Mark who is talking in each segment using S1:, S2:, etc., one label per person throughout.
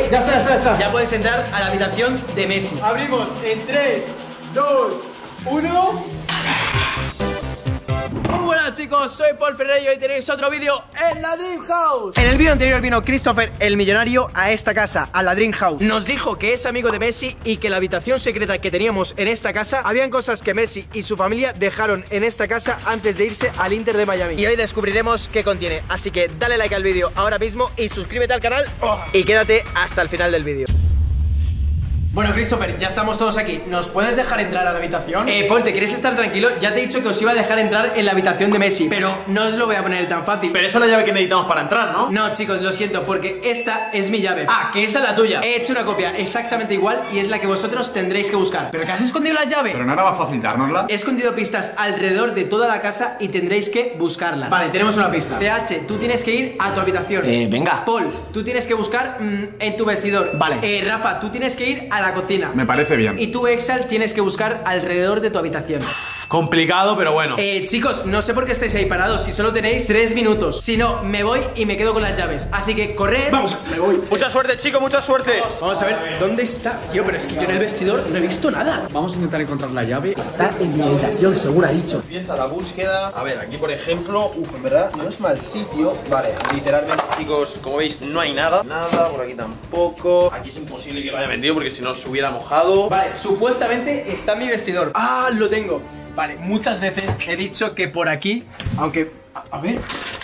S1: Ya está, ya está, ya está.
S2: Ya puedes entrar a la habitación de Messi.
S1: Abrimos en 3, 2, 1.
S2: Muy buenas chicos, soy Paul Ferrer y hoy tenéis otro vídeo en la Dream House. En el vídeo anterior vino Christopher, el millonario, a esta casa, a la Dream House. Nos dijo que es amigo de Messi y que la habitación secreta que teníamos en esta casa, habían cosas que Messi y su familia dejaron en esta casa antes de irse al Inter de Miami. Y hoy descubriremos qué contiene, así que dale like al vídeo ahora mismo y suscríbete al canal y quédate hasta el final del vídeo. Bueno, Christopher, ya estamos todos aquí. ¿Nos puedes dejar entrar a la habitación? Paul, ¿te quieres estar tranquilo? Ya te he dicho que os iba a dejar entrar en la habitación de Messi, pero no os lo voy a poner tan fácil.
S3: Pero esa es la llave que necesitamos para entrar, ¿no?
S2: No, chicos, lo siento, porque esta es mi llave. Ah, que esa es la tuya. He hecho una copia exactamente igual y es la que vosotros tendréis que buscar. ¿Pero que has escondido la llave?
S3: Pero no era más fácil dárnosla.
S2: He escondido pistas alrededor de toda la casa y tendréis que buscarlas. Vale, tenemos una pista. TH, tú tienes que ir a tu habitación.
S4: Venga.
S2: Paul, tú tienes que buscar en tu vestidor.
S4: Vale.
S2: Rafa, tú tienes que ir a la cocina.
S3: Me parece bien.
S2: Y tú, Exal, tienes que buscar alrededor de tu habitación.
S3: Complicado, pero bueno.
S2: Chicos, no sé por qué estáis ahí parados. Si solo tenéis 3 minutos. Si no, me voy y me quedo con las llaves. Así que corred.
S3: Vamos, me voy. Mucha suerte, chicos, mucha suerte.
S2: Vamos a ver dónde está. Tío, pero es que yo en el vestidor no he visto nada.
S4: Vamos a intentar encontrar la llave. Está en mi habitación, seguro ha dicho.
S5: Empieza la búsqueda. A ver, aquí por ejemplo, en verdad no es mal sitio. Vale, literalmente, chicos, como veis, no hay nada. Nada, por aquí tampoco. Aquí es imposible que lo haya vendido porque si no se hubiera mojado.
S2: Vale, supuestamente está en mi vestidor. Ah, lo tengo. Vale, muchas veces he dicho que por aquí, aunque... A ver...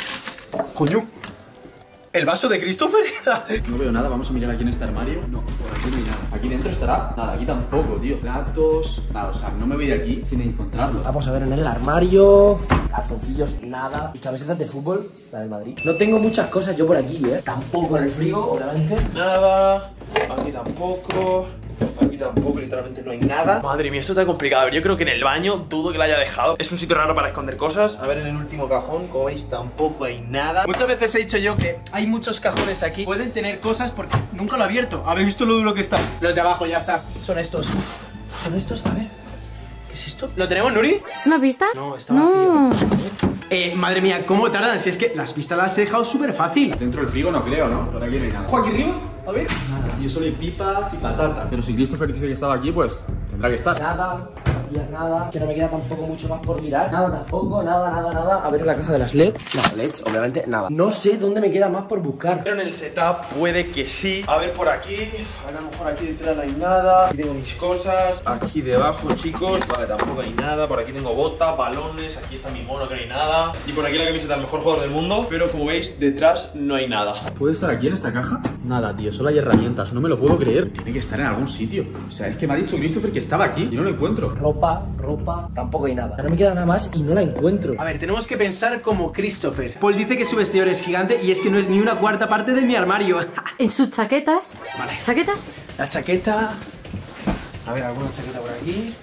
S2: Coño... ¿El vaso de Christopher?
S4: No veo nada, vamos a mirar aquí en este armario. No, por aquí no hay nada. ¿Aquí dentro estará? Nada, aquí tampoco, tío. Platos, nada, o sea, no me voy de aquí sin encontrarlo.
S6: Vamos a ver en el armario. Calzoncillos, nada. Y camisetas de fútbol, la del Madrid. No tengo muchas cosas yo por aquí, Tampoco en el frigo, obviamente.
S5: Nada. Aquí tampoco. Aquí tampoco, literalmente no hay nada.
S3: Madre mía, esto está complicado. A ver, yo creo que en el baño dudo que la haya dejado. Es un sitio raro para esconder cosas.
S5: A ver, en el último cajón, como veis, tampoco hay nada.
S2: Muchas veces he dicho yo que hay muchos cajones aquí. Pueden tener cosas porque nunca lo he abierto. ¿Habéis visto lo duro que está? Los de abajo, ya está. Son estos. Son estos, a ver. ¿Qué es esto? ¿Lo tenemos, Nuri?
S7: ¿Es una pista?
S2: No, está vacío. Madre mía, ¿cómo tardan? Si es que las pistas las he dejado súper fácil.
S4: Dentro del frigo no creo, ¿no? Por aquí no hay nada.
S2: ¿Aquí arriba? A ver.
S4: Nada, tío, solo hay pipas y patatas. Pero si Christopher dice que estaba aquí, pues tendrá que estar.
S6: Nada, nada. Que no me queda tampoco mucho más por mirar. Nada tampoco, nada. A ver en la caja de las LEDs. No, LEDs, obviamente, nada. No sé dónde me queda más por buscar.
S5: Pero en el setup puede que sí. A ver por aquí. A ver, a lo mejor aquí detrás no hay nada. Aquí tengo mis cosas. Aquí debajo, chicos. Vale, tampoco hay nada. Por aquí tengo botas, balones. Aquí está mi mono, que no hay nada. Y por aquí la camiseta del mejor jugador del mundo. Pero como veis, detrás no hay nada.
S4: ¿Puede estar aquí en esta caja? Nada, tío, solo hay herramientas, no me lo puedo creer. Tiene que estar en algún sitio. O sea, es que me ha dicho Christopher que estaba aquí y no lo encuentro.
S6: Ropa, tampoco hay nada. No me queda nada más y no la encuentro.
S2: A ver, tenemos que pensar como Christopher. Paul dice que su vestidor es gigante y es que no es ni una cuarta parte de mi armario.
S7: En sus chaquetas.
S2: Vale.
S7: ¿Chaquetas?
S2: La chaqueta. A ver, alguna chaqueta por aquí.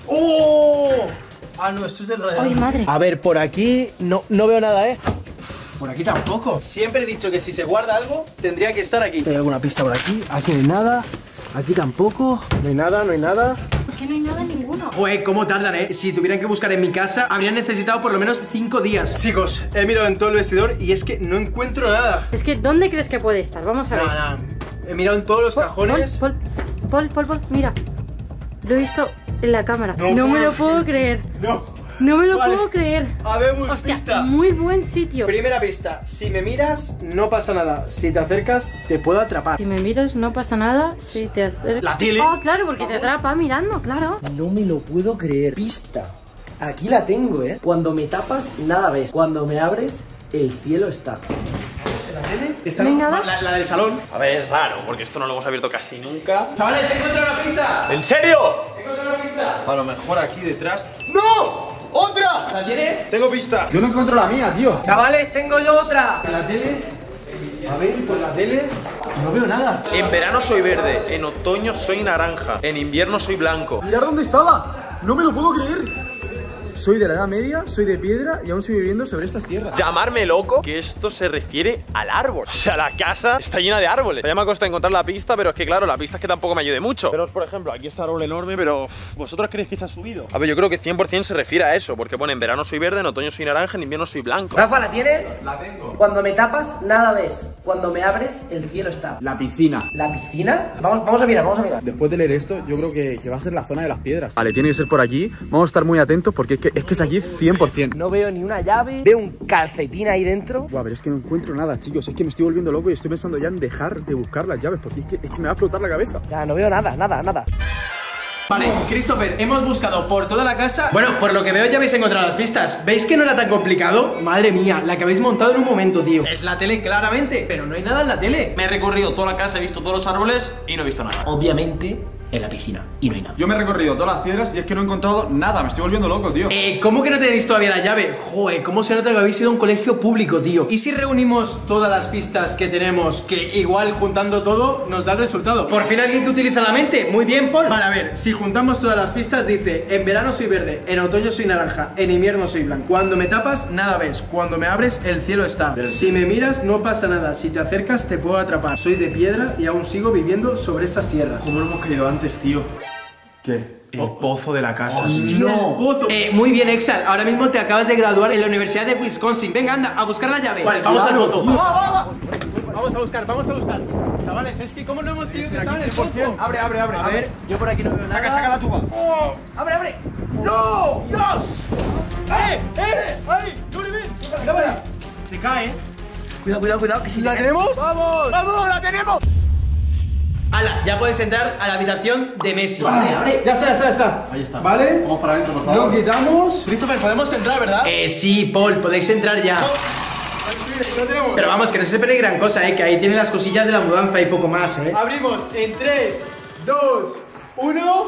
S2: ¡Oh! Ah, no, esto es del radiador.
S7: ¡Ay, madre!
S2: A ver, por aquí no veo nada, Por aquí tampoco. Siempre he dicho que si se guarda algo, tendría que estar aquí. ¿Hay alguna pista por aquí? Aquí no hay nada. Aquí tampoco. No hay nada.
S7: Es que no hay nada ninguno.
S2: Joder, ¿cómo tardan, Si tuvieran que buscar en mi casa, habrían necesitado por lo menos 5 días. Chicos, he mirado en todo el vestidor y es que no encuentro nada.
S7: Es que, ¿dónde crees que puede estar? Vamos a ver.
S2: Nada. He mirado en todos los cajones.
S7: Paul, mira. Lo he visto en la cámara. No me lo puedo creer. No me lo puedo creer.
S2: Habemos
S7: Hostia,
S2: pista.
S7: muy buen sitio.
S2: Primera pista, si me miras, no pasa nada. Si te acercas, te puedo atrapar.
S7: Si me miras, no pasa nada. Si te acercas...
S2: La tele.
S7: Ah, claro, porque te atrapa mirando, claro.
S6: No me lo puedo creer. Pista. Aquí la tengo, Cuando me tapas, nada ves. Cuando me abres, el cielo está.
S2: ¿La tele? ¿Está
S7: ¿No hay nada?
S2: La del salón.
S3: A ver, es raro, porque esto no lo hemos abierto casi nunca.
S2: Chavales, he encontrado una pista.
S3: ¿En serio?
S2: He encontrado una pista.
S5: A lo mejor aquí detrás. ¡No! ¡Otra!
S2: ¿La tienes?
S5: Tengo pista.
S4: Yo no encuentro la mía, tío.
S6: Chavales, tengo yo otra.
S2: ¿La tele? A ver, pues la tele. No veo nada.
S5: En verano soy verde, en otoño soy naranja, en invierno soy blanco.
S4: Mirad dónde estaba. No me lo puedo creer. soy de la edad media, soy de piedra y aún sigo viviendo sobre estas tierras.
S5: Llamarme loco, que esto se refiere al árbol. O sea, la casa está llena de árboles. Ya me ha costado encontrar la pista, pero es que claro, la pista es que tampoco me ayude mucho. Pero por ejemplo, aquí está árbol enorme, pero ¿vosotros creéis que se ha subido? A ver, yo creo que 100% se refiere a eso, porque pone en verano soy verde, en otoño soy naranja, en invierno soy blanco.
S6: Rafa, ¿la tienes?
S4: La tengo.
S6: Cuando me tapas, nada ves. Cuando me abres, el cielo está.
S4: La piscina.
S6: ¿La piscina? Vamos a mirar, vamos a mirar.
S4: Después de leer esto, yo creo que va a ser la zona de las piedras. Vale, tiene que ser por aquí. Vamos a estar muy atentos porque es que es aquí 100%.
S6: No veo ni una llave, veo un calcetín ahí dentro.
S4: Buah, pero es que no encuentro nada, chicos. Es que me estoy volviendo loco y estoy pensando ya en dejar de buscar las llaves porque es que me va a explotar la cabeza.
S6: Ya, no veo nada.
S2: Vale, Christopher, hemos buscado por toda la casa. Bueno, por lo que veo ya habéis encontrado las pistas. ¿Veis que no era tan complicado? Madre mía, la que habéis montado en un momento, tío. Es la tele claramente, pero no hay nada en la tele.
S5: Me he recorrido toda la casa, he visto todos los árboles y no he visto nada.
S6: Obviamente, en la piscina. Y no hay nada.
S4: Yo me he recorrido todas las piedras y es que no he encontrado nada. Me estoy volviendo loco, tío.
S2: ¿Cómo que no tenéis todavía la llave? Joder, ¿cómo se nota que habéis ido a un colegio público, tío? ¿Y si reunimos todas las pistas que tenemos, que igual juntando todo nos da el resultado? ¿Por fin alguien que utiliza la mente? Muy bien, Paul. Vale, a ver, si juntamos todas las pistas dice: en verano soy verde, en otoño soy naranja, en invierno soy blanco. Cuando me tapas, nada ves. Cuando me abres, el cielo está. Si me miras, no pasa nada. Si te acercas, te puedo atrapar. Soy de piedra y aún sigo viviendo sobre estas tierras.
S1: ¿Cómo lo hemos caído antes, tío?
S4: ¿Qué?
S1: El pozo de la casa.
S2: ¡No! Muy bien, Exal. Ahora mismo te acabas de graduar en la Universidad de Wisconsin. Venga, anda, a buscar la llave. Vale, vamos al pozo. Vamos a buscar. Chavales, es que ¿cómo no hemos querido que estaba en el pozo?
S1: Abre.
S2: A ver, yo por aquí no veo nada.
S1: Saca la tuba.
S2: ¡Abre!
S1: ¡No! ¡Dios!
S2: ¡Ay! ¡No le ven!
S1: Se cae.
S6: Cuidado, que si
S1: ¿La tenemos? ¡Vamos! ¡La tenemos!
S2: ¡Hala! Ya puedes entrar a la habitación de Messi.
S6: Abre.
S1: Ya está.
S4: Ahí está.
S1: ¿Vale?
S4: Vamos para adentro, por favor.
S1: Lo quitamos.
S2: Christopher, podemos entrar, ¿verdad? Sí, Paul, podéis entrar ya. Pero vamos, que no se espere gran cosa, que ahí tiene las cosillas de la mudanza y poco más,
S1: Abrimos en 3, 2, 1.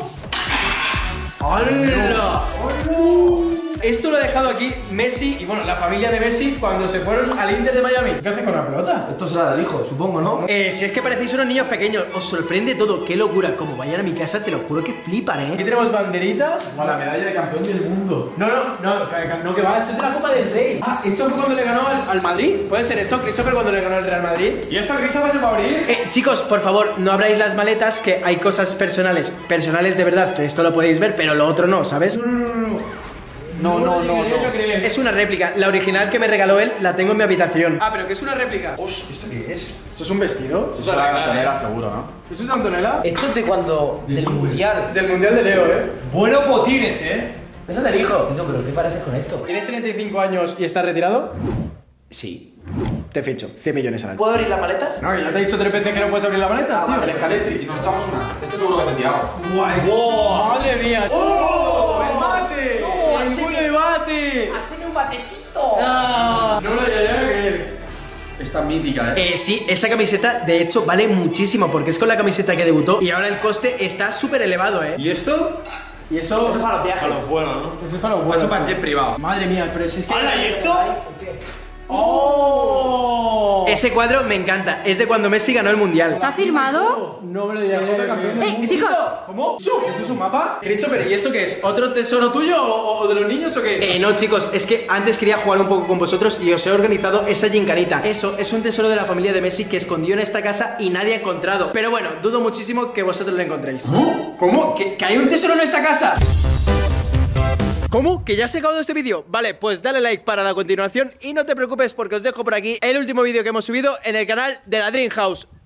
S2: ¡Hola! Esto lo ha dejado aquí Messi y bueno, la familia de Messi cuando se fueron al Inter de Miami. ¿Qué hace con la pelota?
S6: Esto será del hijo, supongo, ¿no?
S2: Si es que parecéis unos niños pequeños, os sorprende todo, qué locura. Como vayan a mi casa, te lo juro que flipan,
S1: Aquí tenemos banderitas.
S4: La medalla de campeón del mundo.
S2: No, que va, esto es de la Copa del Rey. Esto fue cuando le ganó al Madrid. ¿Puede ser esto, Christopher, cuando le ganó al Real Madrid?
S1: ¿Y esto, Christopher, se va a abrir?
S2: Chicos, por favor, no abráis las maletas, que hay cosas personales de verdad, que esto lo podéis ver, pero lo otro no, ¿sabes?
S1: No.
S2: Es una réplica, la original que me regaló él la tengo en mi habitación. Pero que es una réplica.
S1: ¿Esto qué es?
S2: ¿Esto es un vestido?
S4: Eso es la cantonera, seguro, ¿no?
S2: ¿Eso es una Antonella?
S6: Esto es de cuando... del mundial.
S2: Del mundial de Leo,
S1: Buenos botines,
S6: Eso es del hijo. No, pero ¿qué pareces con esto?
S2: ¿Tienes 35 años y estás retirado? Sí. Te ficho, 100 millones al año.
S6: ¿Puedo abrir las maletas?
S2: No, ya te he dicho 3 veces que no puedes abrir las maletas, tío.
S4: El escaletric y nos echamos una. Este seguro que te he tirado.
S2: ¡Madre mía! ¡Oh! ¡El bate! ¡El buen debate!
S6: ¡Haceme un batecito!
S2: No lo llegué a creer.
S4: Esta mítica,
S2: Sí, esa camiseta de hecho vale muchísimo porque es con la camiseta que debutó y ahora el coste está súper elevado,
S1: ¿Y esto?
S2: Y eso
S6: es para los viajes.
S5: A los buenos, ¿no?
S2: Eso es para los buenos.
S5: Eso para el jet privado.
S2: Madre mía, pero si es que...
S1: ¡Hala! ¿Y esto?
S2: ¡Oh! Ese cuadro me encanta, es de cuando Messi ganó el mundial.
S7: ¿Está firmado?
S2: No me lo digas.
S7: Chicos.
S2: ¿Cómo? ¿Eso es un mapa? Christopher, ¿y esto qué es? ¿Otro tesoro tuyo o de los niños o qué? No, chicos, es que antes quería jugar un poco con vosotros y os he organizado esa gincanita. Eso es un tesoro de la familia de Messi que escondió en esta casa y nadie ha encontrado. Pero bueno, dudo muchísimo que vosotros lo encontréis. ¿Cómo? ¿Que hay un tesoro en esta casa? ¿Cómo? ¿Que ya has acabado este vídeo? Vale, pues dale like para la continuación y no te preocupes porque os dejo por aquí el último vídeo que hemos subido en el canal de la Dream House.